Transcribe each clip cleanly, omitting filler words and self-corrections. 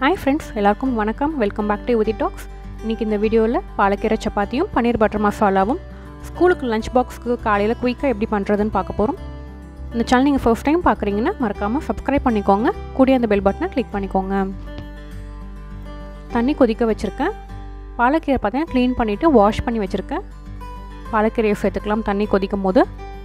Hi friends, எல்லாருக்கும் வணக்கம். Welcome back to Yuvathi talks. இன்னைக்கு இந்த வீடியோவில் பாலக்கீரை சப்பாத்தியும் பன்னீர் பட்டர் மசாலாவும் ஸ்கூலுக்கு லஞ்ச் பாக்ஸ்க்கு காலையில் குயிக்காக எப்படி பண்ணுறதுன்னு பார்க்க போகிறோம். இந்த சேனல் நீங்கள் ஃபர்ஸ்ட் டைம் பார்க்குறீங்கன்னா மறக்காமல் சப்ஸ்கிரைப் பண்ணிக்கோங்க. கூடிய அந்த பெல் பட்டனை கிளிக் பண்ணிக்கோங்க. தண்ணி கொதிக்க வச்சுருக்கேன். பாலக்கீரை பார்த்தீங்கன்னா க்ளீன் பண்ணிவிட்டு வாஷ் பண்ணி வச்சுருக்கேன். பாலக்கீரையை சேர்த்துக்கலாம். தண்ணி கொதிக்கும் போது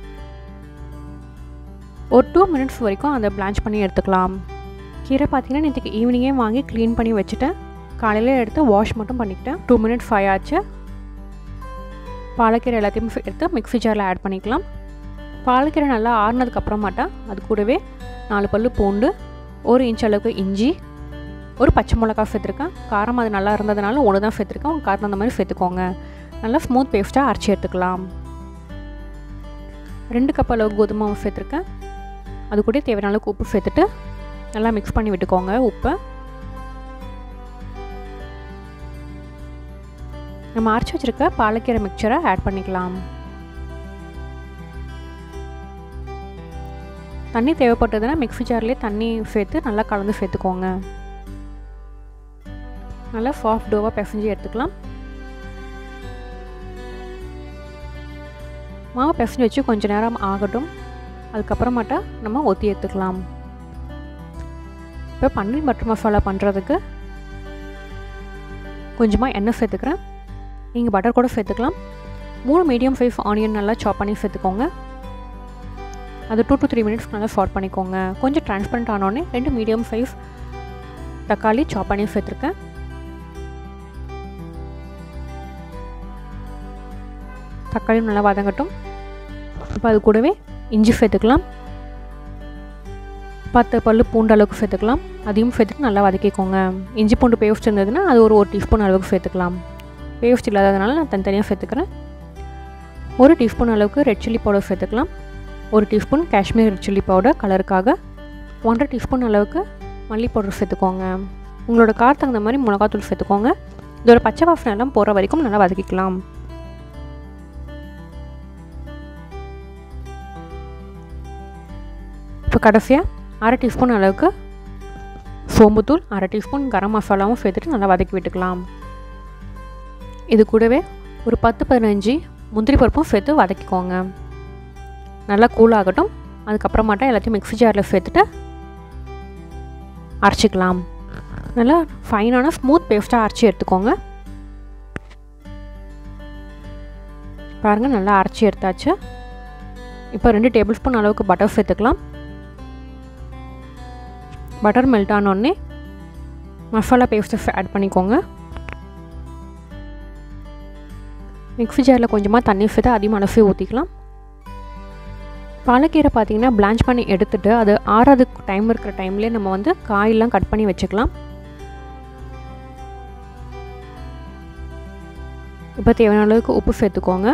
ஒரு 2 minutes வரைக்கும் அதை பிளான்ச் பண்ணி எடுத்துக்கலாம். கீரை பார்த்தீங்கன்னா நேற்றுக்கு ஈவினிங்கே வாங்கி க்ளீன் பண்ணி வச்சுட்டேன். காலையில் எடுத்து வாஷ் மட்டும் பண்ணிக்கிட்டேன். 2 minutes 5 ஆச்சு. பாலக்கீரை எல்லாத்தையும் எடுத்து மிக்ஸி ஜாரில் ஆட் பண்ணிக்கலாம். பாலக்கீரை நல்லா ஆறுனதுக்கப்புறமாட்டா அது கூடவே 4 பல்லு பூண்டு, 1 inch அளவுக்கு இஞ்சி, ஒரு பச்சை மிளகா சேர்த்துருக்கேன். காரம் அது நல்லா இருந்ததுனால ஒன்று தான் சேர்த்துருக்கேன். உங்கள் காரம் அந்த மாதிரி சேர்த்துக்கோங்க. நல்லா ஸ்மூத் பேஸ்ட்டாக அரைச்சி எடுத்துக்கலாம். 2 கப் அளவுக்கு கோதுமை மாவு சேர்த்துருக்கேன். அது கூட தேவையான அளவுக்கு உப்பு சேர்த்துட்டு நல்லா மிக்ஸ் பண்ணி விட்டுக்கோங்க. உப்பை நம்ம அரைச்சி வச்சுருக்க பாலக்கீரை மிக்சரை ஆட் பண்ணிக்கலாம். தண்ணி தேவைப்பட்டதுன்னா மிக்ஸி ஜார்லேயே தண்ணி சேர்த்து நல்லா கலந்து சேர்த்துக்கோங்க. நல்லா சாஃப்ட் டோவாக பிசைஞ்சு எடுத்துக்கலாம். மாவு பிசைஞ்சு வச்சு கொஞ்சம் நேரம் ஆகட்டும். அதுக்கப்புறமாட்டா நம்ம ஊற்றி எடுத்துக்கலாம். இப்போ பன்னீர் பட்டர் மசாலா பண்ணுறதுக்கு கொஞ்சமாக எண்ணெய் சேர்த்துக்கிறேன். நீங்கள் பட்டர் கூட சேர்த்துக்கலாம். 3 மீடியம் சைஸ் ஆனியன் நல்லா சாப் பண்ணி சேர்த்துக்கோங்க. அது 2 to 3 minutes நல்லா சாட் பண்ணிக்கோங்க. கொஞ்சம் டிரான்ஸ்பரண்ட் ஆனோடனே 2 மீடியம் சைஸ் தக்காளி சாப் பண்ணி சேர்த்துருக்கேன். தக்காளியும் நல்லா வதங்கட்டும். இப்போ அது கூடவே இஞ்சி சேர்த்துக்கலாம். 10 பல்லு பூண்டு அளவுக்கு சேர்த்துக்கலாம். அதையும் சேர்த்துட்டு நல்லா வதக்கிக்கோங்க. இஞ்சி பூண்டு பேஸ்ட் இருந்ததுன்னா அது ஒரு டீஸ்பூன் அளவுக்கு சேர்த்துக்கலாம். பேஸ்ட் இல்லாததுனால நான் தனித்தனியாக சேர்த்துக்கிறேன். 1 டீஸ்பூன் அளவுக்கு ரெட் சில்லி பவுடர் சேர்த்துக்கலாம். 1 teaspoon Kashmir red chilli powder கலருக்காக. 1.5 டீஸ்பூன் அளவுக்கு மல்லி பவுடர் சேர்த்துக்கோங்க. உங்களோட காரத்துக்கு தகுந்த மாதிரி மிளகாத்தூள் சேர்த்துக்கோங்க. இதோட பச்சை வாசனை எல்லாம் போகிற வரைக்கும் நல்லா வதக்கிக்கலாம். இப்போ கடைசியாக 1/2 டீஸ்பூன் அளவுக்கு சோம்புத்தூள், 1/2 டீஸ்பூன் கரம் மசாலாவும் சேர்த்துட்டு நல்லா வதக்கி விட்டுக்கலாம். இது கூடவே ஒரு 10-15 முந்திரி பருப்பும் சேர்த்து வதக்கிக்கோங்க. நல்லா கூலாகட்டும். அதுக்கப்புறமாட்டா எல்லாத்தையும் மிக்ஸி ஜாரில் சேர்த்துட்டு அரைச்சிக்கலாம். நல்லா ஃபைனான ஸ்மூத் பேஸ்ட்டாக அரைச்சி எடுத்துக்கோங்க. பாருங்கள், நல்லா அரைச்சி எடுத்தாச்சு. இப்போ 2 டேபிள் ஸ்பூன் அளவுக்கு பட்டர் சேர்த்துக்கலாம். பட்டர் மெல்ட் ஆனோடனே மசாலா பேஸ்ட்டை ஆட் பண்ணிக்கோங்க. மிக்ஸி ஜாரில் கொஞ்சமாக தண்ணி சேர்த்து அதிகமாக அலசி ஊற்றிக்கலாம். பாலக்கீரை பார்த்திங்கன்னா பிளான்ச் பண்ணி எடுத்துகிட்டு அது ஆறதுக்கு டைம் இருக்கிற டைம்லேயே நம்ம வந்து காயெல்லாம் கட் பண்ணி வச்சுக்கலாம். இப்போ தேவையான அளவுக்கு உப்பு சேர்த்துக்கோங்க.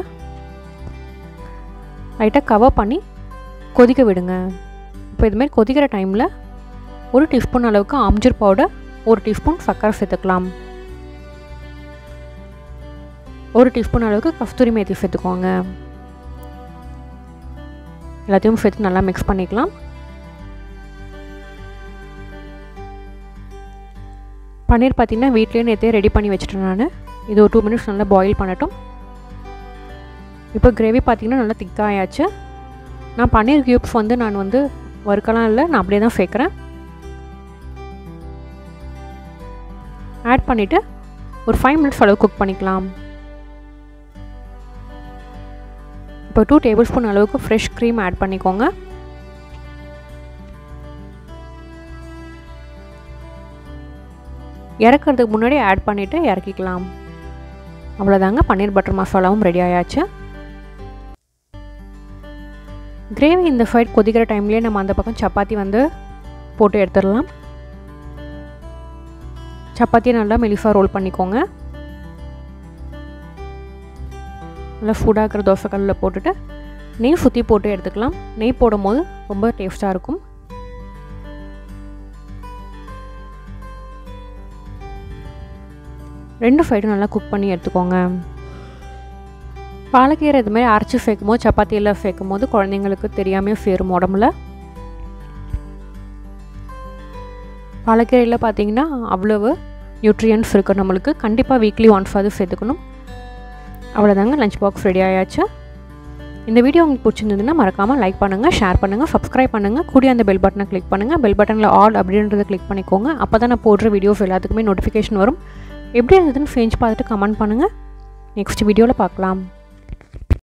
லைட்டாக கவர் பண்ணி கொதிக்க விடுங்க. இப்போ இதுமாரி கொதிக்கிற டைமில் 1 டீஸ்பூன் அளவுக்கு ஆம்ச்சூர் பவுடர், 1 டீஸ்பூன் சர்க்கரை சேர்த்துக்கலாம். 1 டீஸ்பூன் அளவுக்கு கஸ்தூரி மேத்தி சேர்த்துக்கோங்க. எல்லாத்தையும் சேர்த்து நல்லா மிக்ஸ் பண்ணிக்கலாம். பன்னீர் பார்த்திங்கன்னா வீட்லேயே நேற்றே ரெடி பண்ணி வச்சுட்டேன் நான். இது ஒரு 2 minutes நல்லா பாயில் பண்ணட்டும். இப்போ கிரேவி பார்த்திங்கன்னா நல்லா திக்காயாச்சு. நான் பன்னீர் க்யூப்ஸ் நான் வறுக்கலாம் இல்லை, நான் அப்படியே தான் சேர்க்குறேன். ஆட் பண்ணிவிட்டு ஒரு 5 minutes அளவு குக் பண்ணிக்கலாம். இப்போ 2 டேபிள் ஸ்பூன் அளவுக்கு ஃப்ரெஷ் க்ரீம் ஆட் பண்ணிக்கோங்க. இறக்கிறதுக்கு முன்னாடி ஆட் பண்ணிவிட்டு இறக்கிக்கலாம். அவ்வளோதாங்க, பன்னீர் பட்டர் மசாலாவும் ரெடி ஆயாச்சு. கிரேவி இந்த சைட் கொதிக்கிற டைம்லேயே நம்ம அந்த பக்கம் சப்பாத்தி போட்டு எடுத்துடலாம். சப்பாத்தியை நல்லா மெலிசாக ரோல் பண்ணிக்கோங்க. நல்லா சூடாக இருக்கிற தோசைக்கல்லில் போட்டுட்டு நெய் சுற்றி போட்டு எடுத்துக்கலாம். நெய் போடும் போது ரொம்ப டேஸ்ட்டாக இருக்கும். ரெண்டு சைடும் நல்லா குக் பண்ணி எடுத்துக்கோங்க. பாலக்கீரை இதுமாதிரி அரைச்சி சேர்க்கும் போது சப்பாத்தியில் சேர்க்கும் போது குழந்தைங்களுக்கு தெரியாமல் சேரும் உடம்புல. பாலக்கீரையில் பார்த்திங்கன்னா அவ்வளவு நியூட்ரியன்ஸ் இருக்குது நம்மளுக்கு. கண்டிப்பாக வீக்லி ஒன்ஸ் அது சேர்த்துக்கணும். அவ்வளோதாங்க, லஞ்ச் பாக்ஸ் ரெடி ஆயாச்சு. இந்த வீடியோ உங்களுக்கு பிடிச்சிருந்ததுன்னா மறக்காமல் லைக் பண்ணுங்கள், ஷேர் பண்ணுங்கள், சப்ஸ்கிரைப் பண்ணுங்கள். கூடிய அந்த பெல் பட்டனை கிளிக் பண்ணுங்கள். பெல் பட்டனில் ஆல் அப்படின்றத கிளிக் பண்ணிக்கோங்க. அப்போ தான் நான் போடுற வீடியோஸ் எல்லாத்துக்குமே நோட்டிஃபிகேஷன் வரும். எப்படி இருந்ததுன்னு செஞ்சு பார்த்துட்டு கமெண்ட் பண்ணுங்கள். நெக்ஸ்ட் வீடியோவில் பார்க்கலாம்.